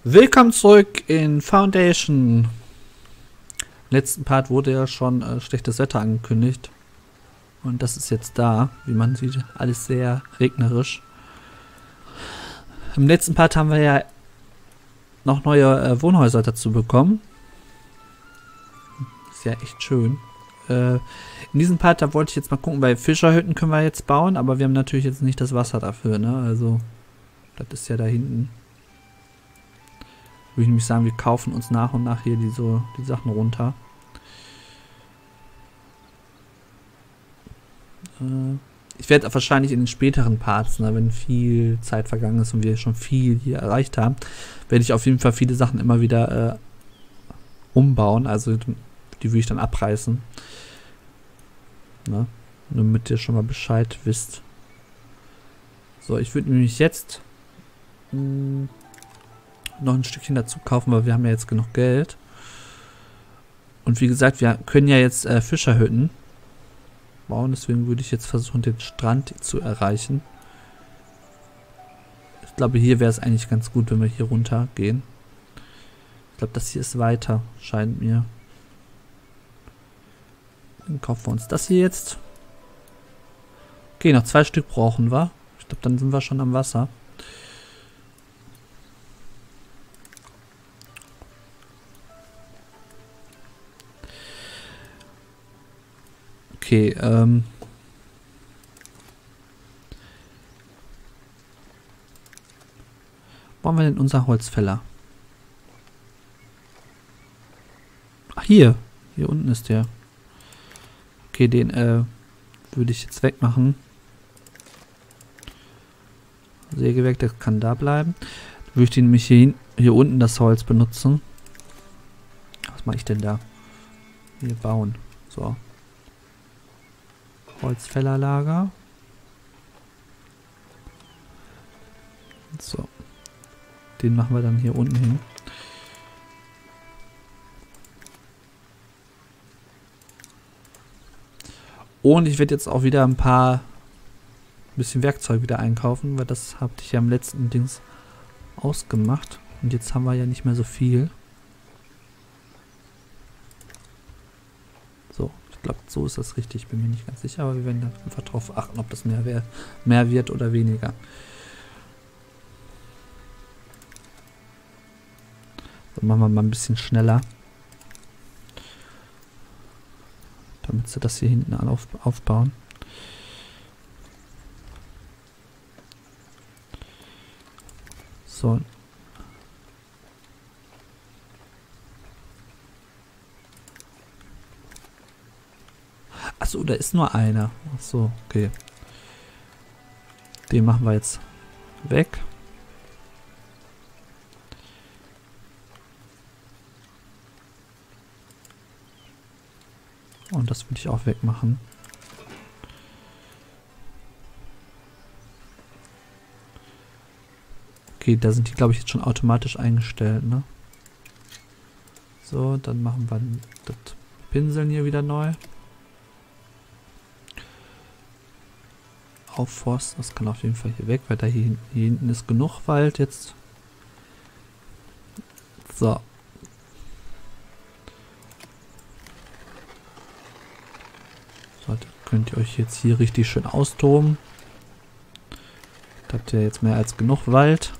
Willkommen zurück in Foundation. Im letzten Part wurde ja schon schlechtes Wetter angekündigt. Und das ist jetzt da. Wie man sieht, alles sehr regnerisch. Im letzten Part haben wir ja noch neue Wohnhäuser dazu bekommen. Ist ja echt schön. In diesem Part, da wollte ich jetzt mal gucken, bei Fischerhütten können wir jetzt bauen, aber wir haben natürlich jetzt nicht das Wasser dafür, ne? Also, das ist ja da hinten. Würde ich nämlich sagen, wir kaufen uns nach und nach hier die Sachen runter. Ich werde wahrscheinlich in den späteren Parts, ne, wenn viel Zeit vergangen ist und wir schon viel hier erreicht haben, werde ich auf jeden Fall viele Sachen immer wieder umbauen. Also die würde ich dann abreißen. Ne? Nur damit ihr schon mal Bescheid wisst. So, ich würde nämlich jetzt noch ein Stückchen dazu kaufen, weil wir haben ja jetzt genug Geld. Und wie gesagt, wir können ja jetzt Fischerhütten bauen, deswegen würde ich jetzt versuchen, den Strand zu erreichen. Ich glaube, hier wäre es eigentlich ganz gut, wenn wir hier runter gehen. Ich glaube, das hier ist weiter, scheint mir. Dann kaufen wir uns das hier jetzt. Okay, noch 2 Stück brauchen wir. Ich glaube, dann sind wir schon am Wasser. Okay, wo haben wir denn unser Holzfäller? Ach, hier. Hier unten ist der. Okay, den würde ich jetzt wegmachen. Sägewerk, das kann da bleiben. Dann würde ich den nämlich hier unten das Holz benutzen. Was mache ich denn da? Hier bauen. So. Holzfällerlager. So. Den machen wir dann hier unten hin. Und ich werde jetzt auch wieder ein bisschen Werkzeug wieder einkaufen, weil das habe ich ja im letzten Dings ausgemacht. Und jetzt haben wir ja nicht mehr so viel. So. Ich glaube, so ist das richtig. Ich bin mir nicht ganz sicher, aber wir werden da einfach drauf achten, ob das mehr wird oder weniger. So, machen wir mal ein bisschen schneller. Damit sie das hier hinten aufbauen. So. Achso, da ist nur einer. Achso, okay. Den machen wir jetzt weg. Und das würde ich auch wegmachen. Okay, da sind die, glaube ich, jetzt schon automatisch eingestellt, ne? So, dann machen wir das Pinseln hier wieder neu. Aufforsten, das kann auf jeden Fall hier weg, weil da hier hinten ist genug Wald jetzt. So. So, da könnt ihr euch jetzt hier richtig schön austoben. Da habt ihr jetzt mehr als genug Wald.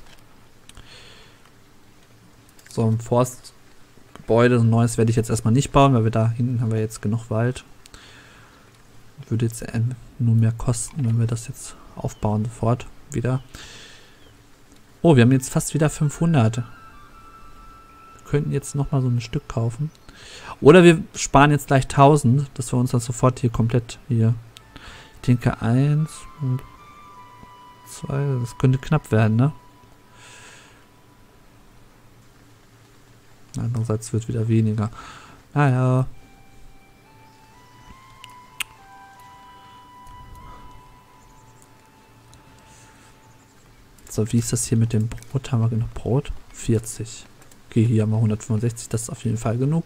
So, ein Forstgebäude, ein neues werde ich jetzt erstmal nicht bauen, weil wir da hinten haben wir jetzt genug Wald. Würde jetzt nur mehr kosten, wenn wir das jetzt aufbauen sofort wieder. Oh, wir haben jetzt fast wieder 500. Wir könnten jetzt nochmal so ein Stück kaufen. Oder wir sparen jetzt gleich 1000, dass wir uns dann sofort hier komplett hier... Ich denke 1 und 2, das könnte knapp werden, ne? Andererseits wird wieder weniger. Naja. So, wie ist das hier mit dem Brot? Haben wir genug Brot? 40. Okay, hier haben wir 165. Das ist auf jeden Fall genug.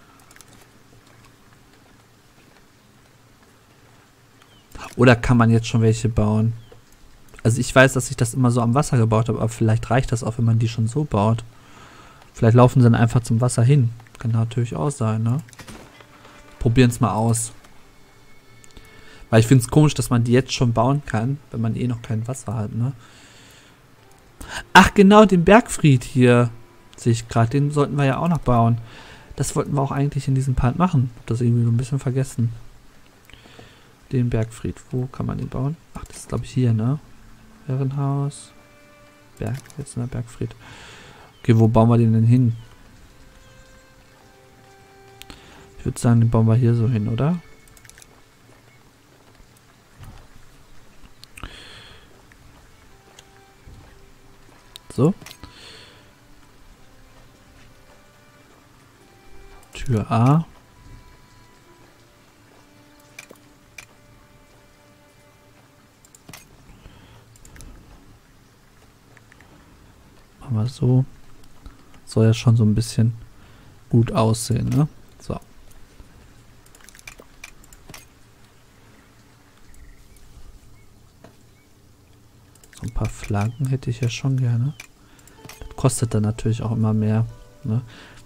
Oder kann man jetzt schon welche bauen? Also ich weiß, dass ich das immer so am Wasser gebaut habe, aber vielleicht reicht das auch, wenn man die schon so baut. Vielleicht laufen sie dann einfach zum Wasser hin. Kann natürlich auch sein, ne? Probieren es mal aus. Weil ich finde es komisch, dass man die jetzt schon bauen kann, wenn man eh noch kein Wasser hat, ne? Ach genau, den Bergfried hier. Sehe ich gerade. Den sollten wir ja auch noch bauen. Das wollten wir auch eigentlich in diesem Part machen. Hab das irgendwie so ein bisschen vergessen. Den Bergfried. Wo kann man den bauen? Ach, das ist glaube ich hier, ne? Herrenhaus. Jetzt in der Bergfried. Okay, wo bauen wir den denn hin? Ich würde sagen, den bauen wir hier so hin, oder? So. Tür A. Machen wir so. Soll ja schon so ein bisschen gut aussehen, ne? So. So ein paar Flaggen hätte ich ja schon gerne. Das kostet dann natürlich auch immer mehr, ne?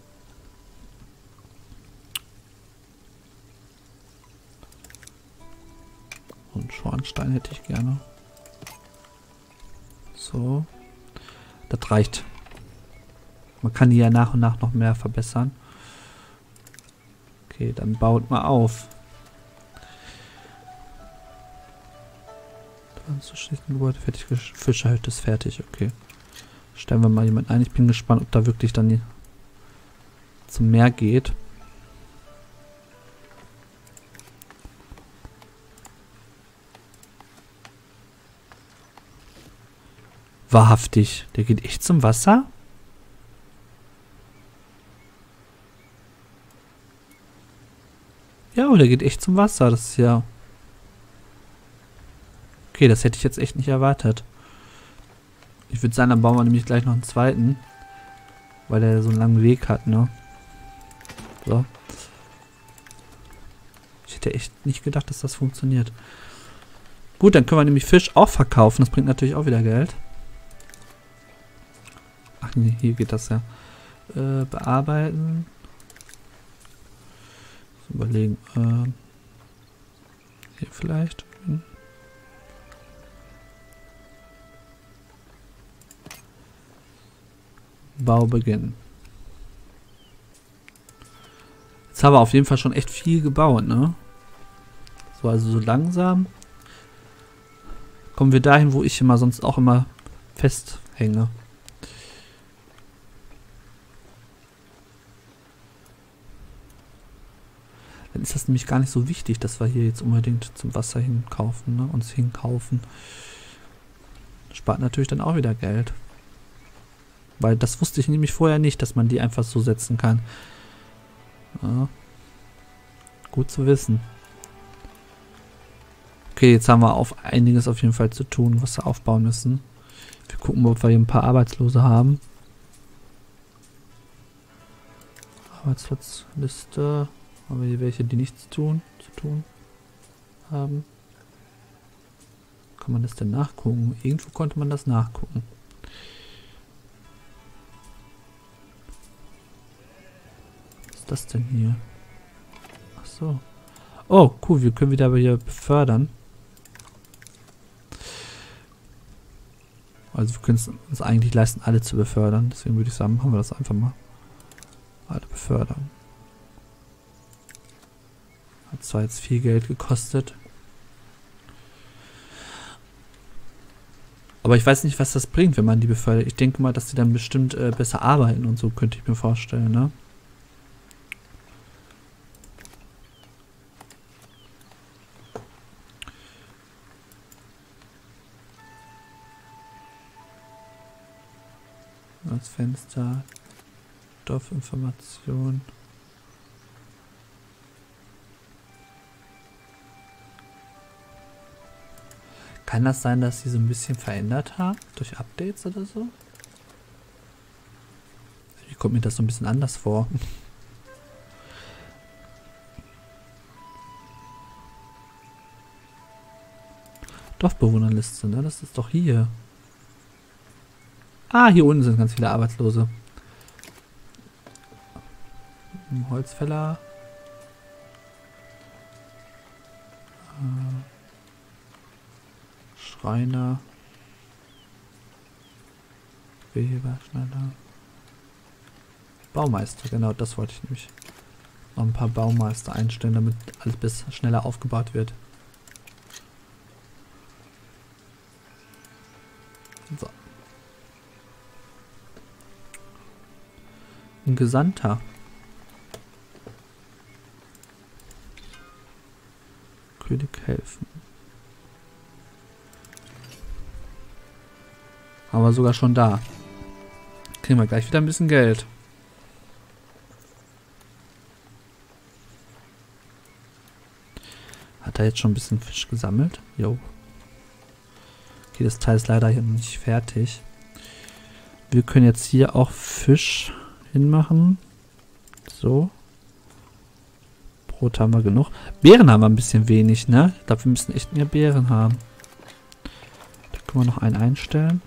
Und Schornstein hätte ich gerne. So. Das reicht. Man kann die ja nach und nach noch mehr verbessern. Okay, dann baut mal auf. Dann zu schließen Gebäude fertig. Fischerhütte ist fertig, okay. Stellen wir mal jemanden ein. Ich bin gespannt, ob da wirklich dann zum Meer geht. Wahrhaftig. Der geht echt zum Wasser? Ja, der geht echt zum Wasser. Das ist ja... Okay, das hätte ich jetzt echt nicht erwartet. Ich würde sagen, dann bauen wir nämlich gleich noch einen zweiten. Weil der so einen langen Weg hat, ne? So. Ich hätte echt nicht gedacht, dass das funktioniert. Gut, dann können wir nämlich Fisch auch verkaufen. Das bringt natürlich auch wieder Geld. Ach nee, hier geht das ja. Bearbeiten. Überlegen. Hier vielleicht. Bau beginnen. Jetzt haben wir auf jeden Fall schon echt viel gebaut, ne? So, also so langsam kommen wir dahin, wo ich immer sonst auch immer festhänge. Dann ist das nämlich gar nicht so wichtig, dass wir hier jetzt unbedingt zum Wasser hinkaufen, ne? Uns hinkaufen. Spart natürlich dann auch wieder Geld. Weil das wusste ich nämlich vorher nicht, dass man die einfach so setzen kann. Ja. Gut zu wissen. Okay, jetzt haben wir auf einiges auf jeden Fall zu tun, was wir aufbauen müssen. Wir gucken, ob wir hier ein paar Arbeitslose haben. Arbeitsplatzliste. Haben wir hier welche, die nichts zu tun haben? Kann man das denn nachgucken? Irgendwo konnte man das nachgucken. Was ist das denn hier? Ach so. Oh, cool, wir können wieder aber hier befördern. Also wir können es uns eigentlich leisten, alle zu befördern. Deswegen würde ich sagen, machen wir das einfach mal. Alle befördern. Hat zwar jetzt viel Geld gekostet. Aber ich weiß nicht, was das bringt, wenn man die befördert. Ich denke mal, dass die dann bestimmt besser arbeiten und so, könnte ich mir vorstellen, ne? Als Fenster, Stoffinformation. Kann das sein, dass sie so ein bisschen verändert haben? Durch Updates oder so? Wie kommt mir das so ein bisschen anders vor? Dorfbewohnerliste, ne? Das ist doch hier. Ah, hier unten sind ganz viele Arbeitslose. Ein Holzfäller. Schreiner. Weber, Schneider. Baumeister, genau, das wollte ich nämlich. Noch ein paar Baumeister einstellen, damit alles bis schneller aufgebaut wird. So. Ein Gesandter. König helfen. Haben wir sogar schon da. Kriegen wir gleich wieder ein bisschen Geld. Hat er jetzt schon ein bisschen Fisch gesammelt? Jo. Okay, das Teil ist leider hier noch nicht fertig. Wir können jetzt hier auch Fisch hinmachen. So. Brot haben wir genug. Beeren haben wir ein bisschen wenig, ne? Ich glaube, wir müssen echt mehr Beeren haben. Da können wir noch einen einstellen.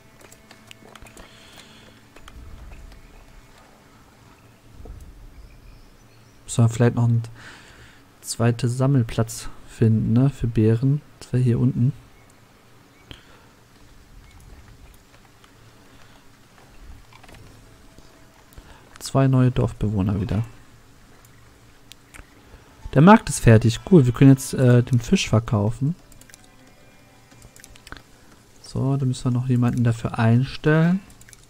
Müssen wir vielleicht noch einen zweiten Sammelplatz finden, ne? Für Beeren. Das wäre hier unten. Zwei neue Dorfbewohner wieder. Der Markt ist fertig. Cool, wir können jetzt den Fisch verkaufen. So, da müssen wir noch jemanden dafür einstellen.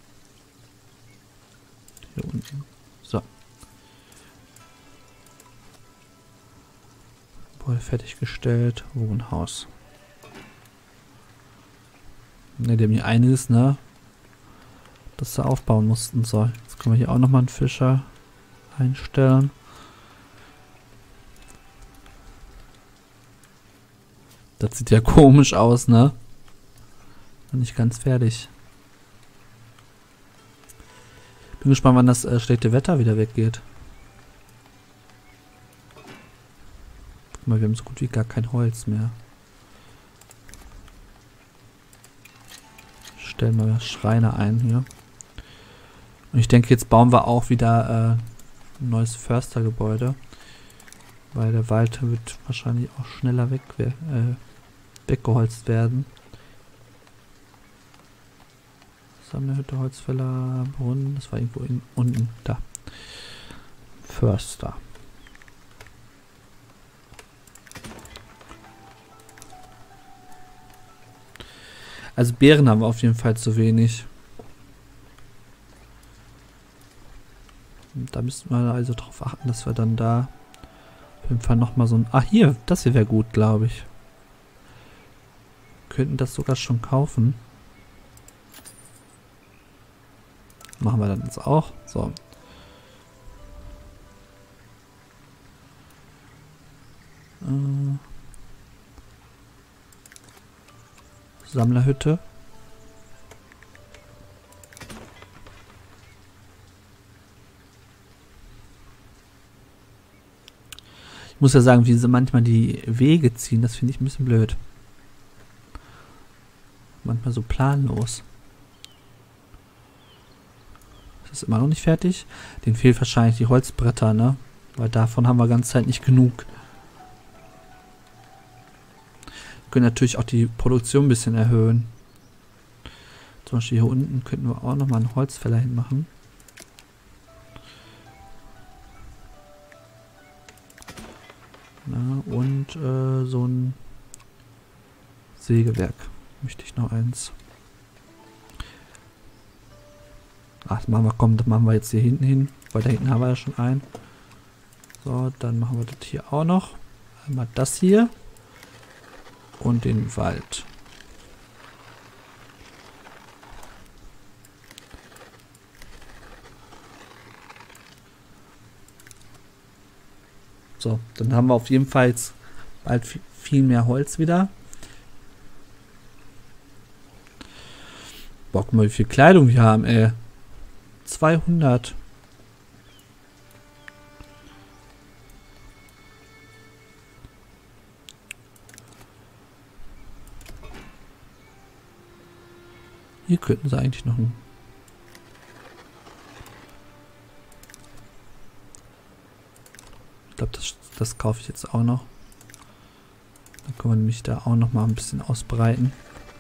Hier unten. So. Wohl fertiggestellt. Wohnhaus. Ne, die haben hier einiges, ne? Das sie aufbauen mussten. So, jetzt können wir hier auch nochmal einen Fischer einstellen. Das sieht ja komisch aus, ne? Noch nicht ganz fertig. Bin gespannt, wann das schlechte Wetter wieder weggeht. Guck mal, wir haben so gut wie gar kein Holz mehr. Stellen wir Schreiner ein hier. Und ich denke, jetzt bauen wir auch wieder ein neues Förstergebäude. Weil der Wald wird wahrscheinlich auch schneller weggeholzt werden. Sammlerhütte, Holzfäller, Brunnen. Das war irgendwo unten. Da. Förster. Also Beeren haben wir auf jeden Fall zu wenig. Und da müssten wir also darauf achten, dass wir dann da auf jeden Fall nochmal so ein... Ah, hier, das hier wäre gut, glaube ich. Wir könnten das sogar schon kaufen. Machen wir dann jetzt auch. So. Sammlerhütte. Ich muss ja sagen, wie sie manchmal die Wege ziehen, das finde ich ein bisschen blöd. Manchmal so planlos. Das ist immer noch nicht fertig. Den fehlt wahrscheinlich die Holzbretter, ne? Weil davon haben wir ganze Zeit nicht genug. Wir können natürlich auch die Produktion ein bisschen erhöhen. Zum Beispiel hier unten könnten wir auch nochmal einen Holzfäller hinmachen. Na, und so ein Sägewerk. Möchte ich noch eins. Ach, das machen wir, komm, das machen wir jetzt hier hinten hin. Weil da hinten haben wir ja schon einen. So, dann machen wir das hier auch noch. Einmal das hier. Und den Wald. So, dann haben wir auf jeden Fall jetzt bald viel mehr Holz wieder. Boah, guck mal, wie viel Kleidung wir haben, ey. 200. Hier könnten sie eigentlich noch ein... glaube, das kaufe ich jetzt auch noch. Dann können wir nämlich da auch noch mal ein bisschen ausbreiten.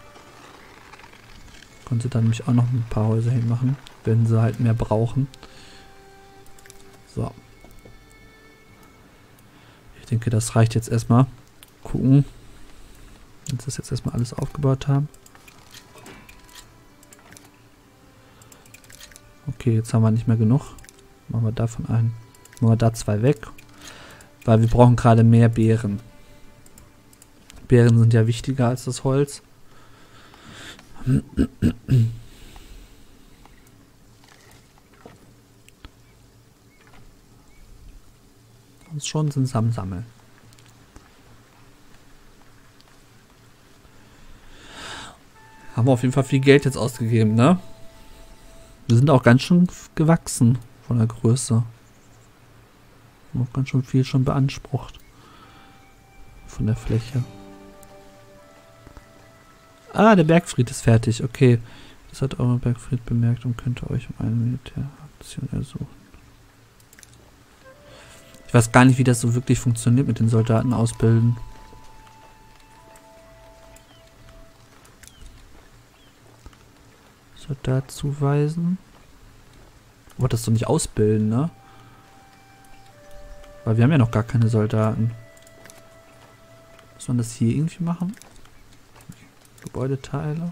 Können sie dann nämlich auch noch ein paar Häuser hinmachen, wenn sie halt mehr brauchen. So. Ich denke, das reicht jetzt erstmal. Gucken. Wenn sie das jetzt erstmal alles aufgebaut haben. Okay, jetzt haben wir nicht mehr genug. Machen wir davon einen. Machen wir da 2 weg. Weil wir brauchen gerade mehr Beeren. Beeren sind ja wichtiger als das Holz. Und schon sind sie am Sammeln. Haben wir auf jeden Fall viel Geld jetzt ausgegeben, ne? Wir sind auch ganz schön gewachsen von der Größe. Auch ganz schön viel schon beansprucht. Von der Fläche. Ah, der Bergfried ist fertig. Okay. Das hat euer Bergfried bemerkt und könnte euch um eine Militäraktion ersuchen. Ich weiß gar nicht, wie das so wirklich funktioniert mit den Soldaten ausbilden. Soldat zuweisen. Aber das doch nicht ausbilden, ne? Weil wir haben ja noch gar keine Soldaten. Muss man das hier irgendwie machen? Gebäudeteile.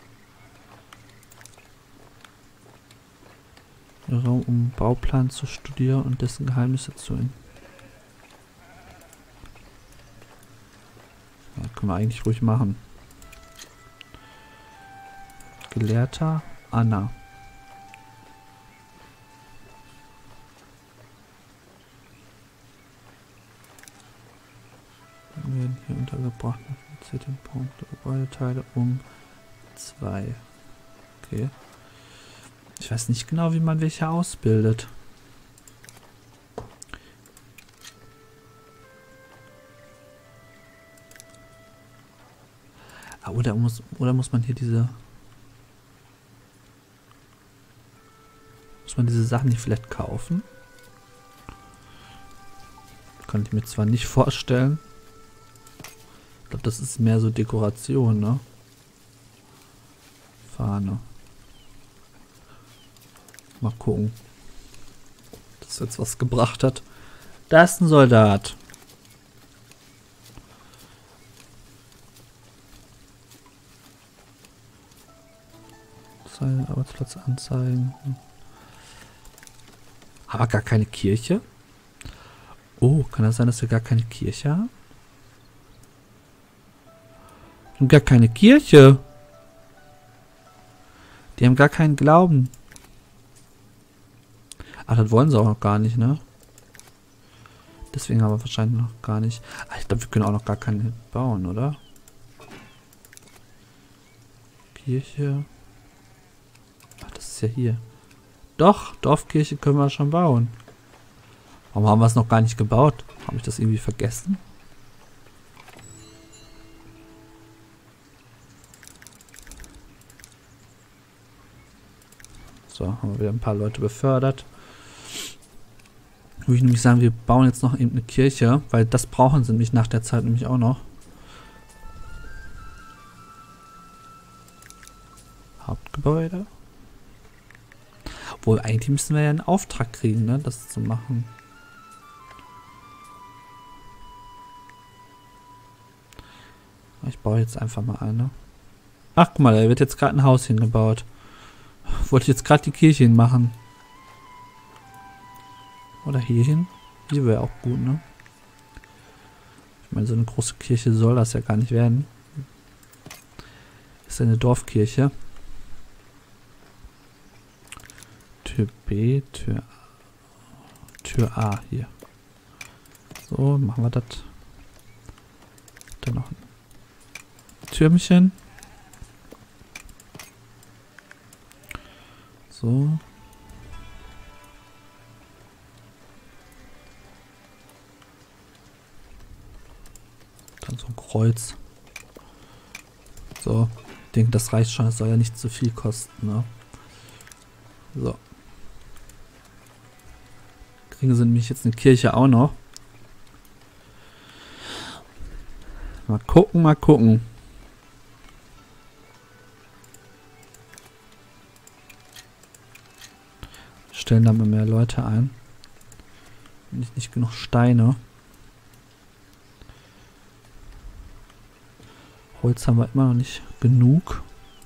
Raum, um Bauplan zu studieren und dessen Geheimnisse zu Ja, können wir eigentlich ruhig machen. Gelehrter Anna. Wir werden hier untergebracht. Den Punkt Gebäudeteile um 2. Okay. Ich weiß nicht genau, wie man welche ausbildet. Ah, oder muss man hier diese... Muss man diese Sachen nicht vielleicht kaufen? Kann ich mir zwar nicht vorstellen. Ich glaube, das ist mehr so Dekoration, ne? Fahne. Mal gucken. Ob das jetzt was gebracht hat. Da ist ein Soldat. Seinen Arbeitsplatz anzeigen. Haben wir gar keine Kirche? Oh, kann das sein, dass wir gar keine Kirche haben? Und gar keine Kirche. Die haben gar keinen Glauben. Ach, das wollen sie auch noch gar nicht, ne? Deswegen haben wir wahrscheinlich noch gar nicht. Ach, ich glaube, wir können auch noch gar keine bauen, oder? Kirche. Ach, das ist ja hier. Doch, Dorfkirche können wir schon bauen. Warum haben wir es noch gar nicht gebaut? Habe ich das irgendwie vergessen? So, haben wir wieder ein paar Leute befördert. Würde ich nämlich sagen, wir bauen jetzt noch eben eine Kirche, weil das brauchen sie nämlich nach der Zeit nämlich auch noch. Hauptgebäude. Obwohl, eigentlich müssen wir ja einen Auftrag kriegen, ne, das zu machen. Ich baue jetzt einfach mal eine. Ach, guck mal, da wird jetzt gerade ein Haus hingebaut. Wollte ich jetzt gerade die Kirche hinmachen. Oder hier hin. Hier wäre auch gut, ne? Ich meine, so eine große Kirche soll das ja gar nicht werden. Ist eine Dorfkirche. Tür B, Tür A hier. So, machen wir das. Dann noch ein Türmchen. So. Dann so ein Kreuz. So. Ich denke, das reicht schon. Das soll ja nicht zu viel kosten, ne? So. Kriegen sie nämlich jetzt eine Kirche auch noch. Mal gucken, mal gucken. Stellen da mal mehr Leute ein. Nicht genug Steine. Holz haben wir immer noch nicht genug.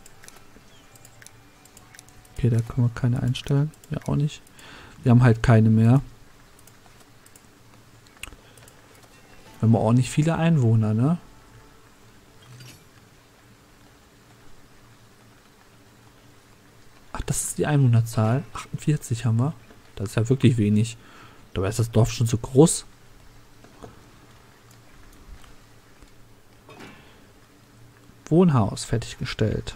Okay, da können wir keine einstellen. Ja, auch nicht. Wir haben halt keine mehr. Wir haben auch nicht viele Einwohner, ne? Ach, das ist die Einwohnerzahl. 48 haben wir. Das ist ja wirklich wenig. Dabei ist das Dorf schon so groß. Wohnhaus fertiggestellt.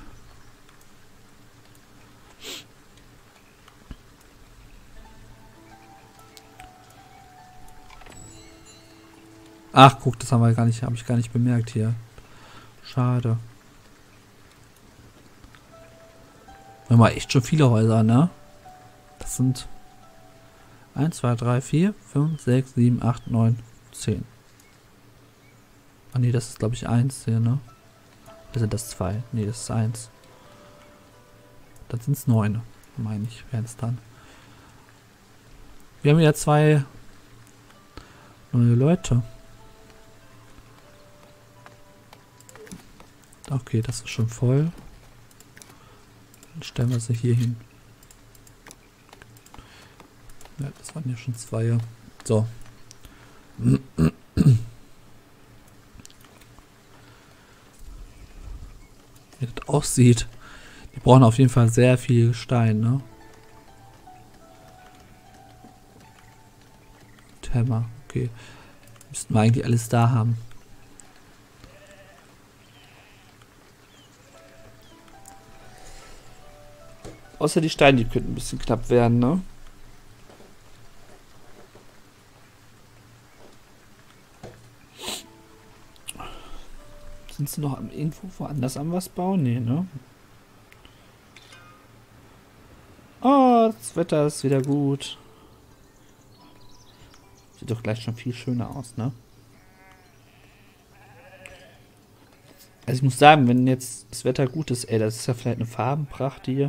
Ach, guck, das haben wir gar nicht, habe ich gar nicht bemerkt hier. Schade. Wir haben echt schon viele Häuser, ne? Das sind 1, 2, 3, 4, 5, 6, 7, 8, 9, 10. Ah ne, das ist glaube ich 1 hier, ne? Oder sind das 2? Ne, das ist 1. Dann sind es 9, meine ich, wären es dann. Wir haben ja 2 neue Leute. Okay, das ist schon voll. Dann stellen wir sie hier hin. Ja, das waren ja schon 2. So. Wie das aussieht. Die brauchen auf jeden Fall sehr viel Stein, ne? Hammer, okay. Müssten wir eigentlich alles da haben. Außer die Steine, die könnten ein bisschen knapp werden, ne? Sind sie noch irgendwo woanders am was bauen? Nee, ne? Oh, das Wetter ist wieder gut. Sieht doch gleich schon viel schöner aus, ne? Also ich muss sagen, wenn jetzt das Wetter gut ist, ey, das ist ja vielleicht eine Farbenpracht hier.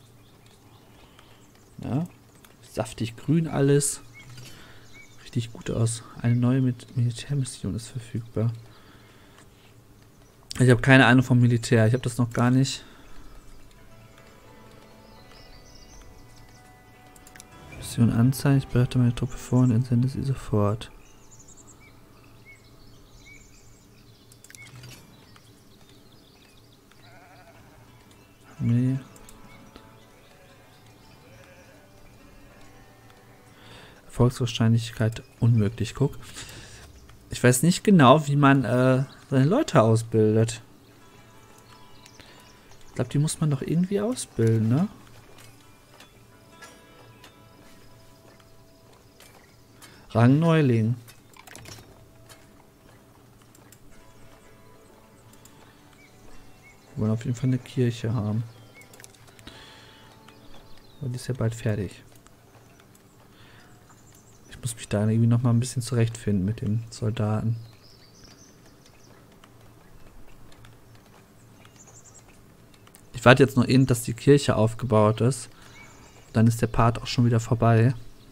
Ja, saftig grün alles. Richtig gut aus. Eine neue Militärmission ist verfügbar. Ich habe keine Ahnung vom Militär. Ich habe das noch gar nicht. Mission anzeigen. Ich bereite meine Truppe vor und entsende sie sofort. Nee. Erfolgswahrscheinlichkeit unmöglich. Guck. Ich weiß nicht genau, wie man seine Leute ausbildet. Ich glaube, die muss man doch irgendwie ausbilden, ne? Rang Neuling. Wir wollen auf jeden Fall eine Kirche haben. Aber die ist ja bald fertig. Ich muss mich da irgendwie noch mal ein bisschen zurechtfinden mit den Soldaten. Ich warte jetzt noch eben, dass die Kirche aufgebaut ist. Dann ist der Part auch schon wieder vorbei.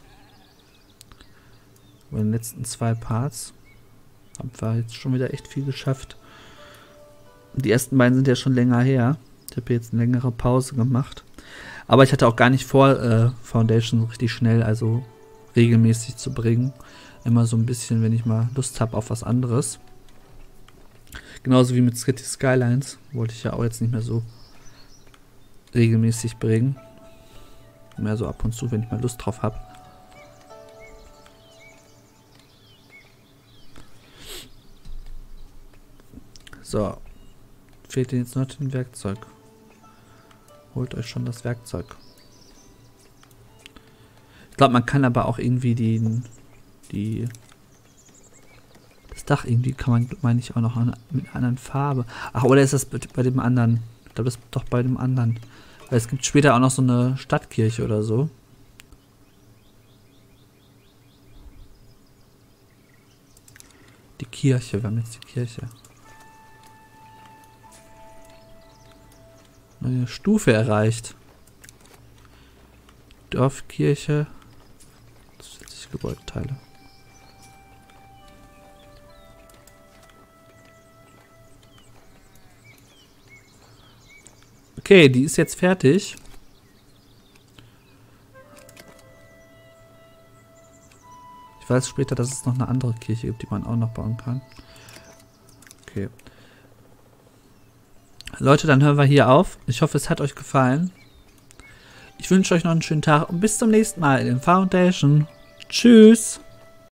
Bei den letzten 2 Parts haben wir jetzt schon wieder echt viel geschafft. Die ersten beiden sind ja schon länger her. Ich habe jetzt eine längere Pause gemacht. Aber ich hatte auch gar nicht vor, Foundation so richtig schnell, also regelmäßig zu bringen. Immer so ein bisschen, wenn ich mal Lust habe auf was anderes. Genauso wie mit City Skylines. Wollte ich ja auch jetzt nicht mehr so regelmäßig bringen. Mehr so ab und zu, wenn ich mal Lust drauf habe. So. Fehlt denn jetzt noch ein Werkzeug? Holt euch schon das Werkzeug. Ich glaube, man kann aber auch irgendwie das Dach irgendwie kann man, meine ich, auch noch mit einer anderen Farbe. Ach, oder ist das bei dem anderen? Ich glaube, das ist doch bei dem anderen. Weil es gibt später auch noch so eine Stadtkirche oder so. Die Kirche, wir haben jetzt die Kirche. neue Stufe erreicht. Dorfkirche. Zusätzliche Gebäudeteile. Okay, die ist jetzt fertig. Ich weiß später, dass es noch eine andere Kirche gibt, die man auch noch bauen kann. Okay. Leute, dann hören wir hier auf. Ich hoffe, es hat euch gefallen. Ich wünsche euch noch einen schönen Tag und bis zum nächsten Mal in Foundation. Tschüss.